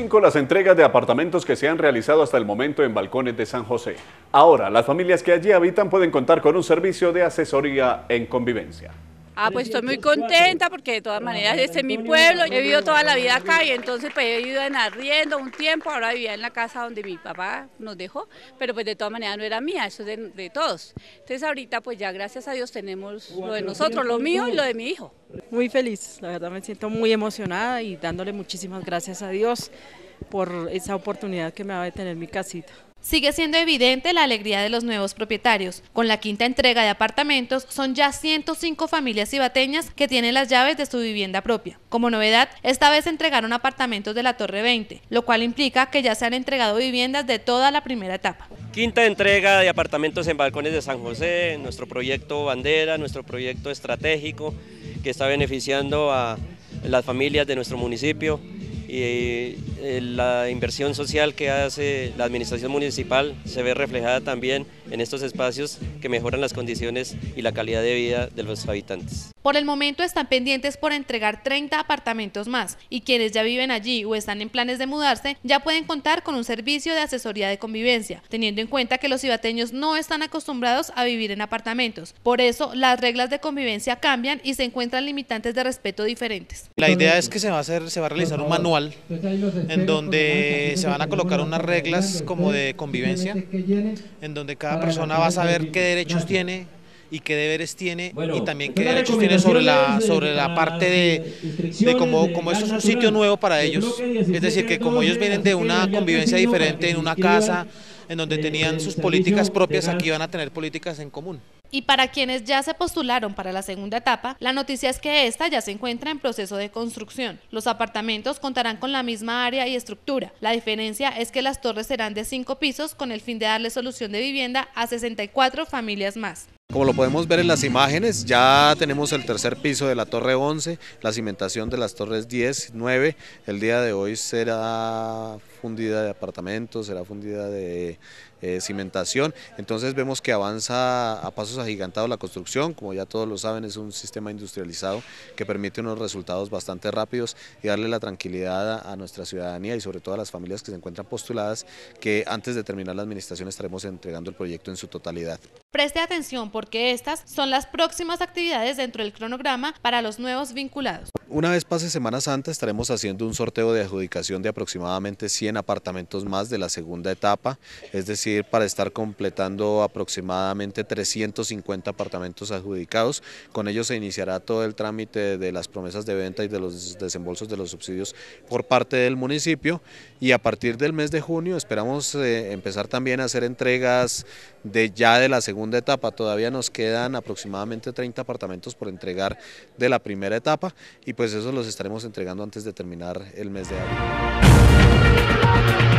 5 las entregas de apartamentos que se han realizado hasta el momento en Balcones de San José. Ahora, las familias que allí habitan pueden contar con un servicio de asesoría en convivencia. Pues estoy muy contenta porque de todas maneras este es mi pueblo, he vivido toda la vida acá y entonces pues he vivido en arriendo un tiempo, ahora vivía en la casa donde mi papá nos dejó, pero pues de todas maneras no era mía, eso es de todos. Entonces ahorita pues ya gracias a Dios tenemos lo de nosotros, lo mío y lo de mi hijo. Muy feliz, la verdad me siento muy emocionada y dándole muchísimas gracias a Dios por esa oportunidad que me va a tener mi casita. Sigue siendo evidente la alegría de los nuevos propietarios. Con la quinta entrega de apartamentos, son ya 105 familias cibateñas que tienen las llaves de su vivienda propia. Como novedad, esta vez entregaron apartamentos de la Torre 20, lo cual implica que ya se han entregado viviendas de toda la primera etapa. Quinta entrega de apartamentos en Balcones de San José, nuestro proyecto bandera, nuestro proyecto estratégico que está beneficiando a las familias de nuestro municipio. Y la inversión social que hace la administración municipal se ve reflejada también en estos espacios que mejoran las condiciones y la calidad de vida de los habitantes. Por el momento están pendientes por entregar 30 apartamentos más y quienes ya viven allí o están en planes de mudarse ya pueden contar con un servicio de asesoría de convivencia, teniendo en cuenta que los cibateños no están acostumbrados a vivir en apartamentos. Por eso las reglas de convivencia cambian y se encuentran limitantes de respeto diferentes. La idea es que se va a realizar un manual en donde se van a colocar unas reglas como de convivencia, en donde cada persona va a saber qué derechos tiene y qué deberes tiene y también qué derechos tiene sobre la parte de cómo esto es un sitio nuevo para ellos, es decir, que como ellos vienen de una convivencia diferente en una casa en donde tenían sus políticas propias, aquí van a tener políticas en común. Y para quienes ya se postularon para la segunda etapa, la noticia es que esta ya se encuentra en proceso de construcción. Los apartamentos contarán con la misma área y estructura. La diferencia es que las torres serán de 5 pisos con el fin de darle solución de vivienda a 64 familias más. Como lo podemos ver en las imágenes, ya tenemos el tercer piso de la torre 11, la cimentación de las torres 10, 9, el día de hoy será fundida de apartamentos, será fundida de cimentación, entonces vemos que avanza a pasos agigantados la construcción, como ya todos lo saben es un sistema industrializado que permite unos resultados bastante rápidos y darle la tranquilidad a nuestra ciudadanía y sobre todo a las familias que se encuentran postuladas que antes de terminar la administración estaremos entregando el proyecto en su totalidad. Preste atención porque estas son las próximas actividades dentro del cronograma para los nuevos vinculados. Una vez pase Semana Santa estaremos haciendo un sorteo de adjudicación de aproximadamente 100 apartamentos más de la segunda etapa, es decir, para estar completando aproximadamente 350 apartamentos adjudicados. Con ello se iniciará todo el trámite de las promesas de venta y de los desembolsos de los subsidios por parte del municipio y a partir del mes de junio esperamos empezar también a hacer entregas de la segunda etapa. Todavía nos quedan aproximadamente 30 apartamentos por entregar de la primera etapa y pues eso los estaremos entregando antes de terminar el mes de abril.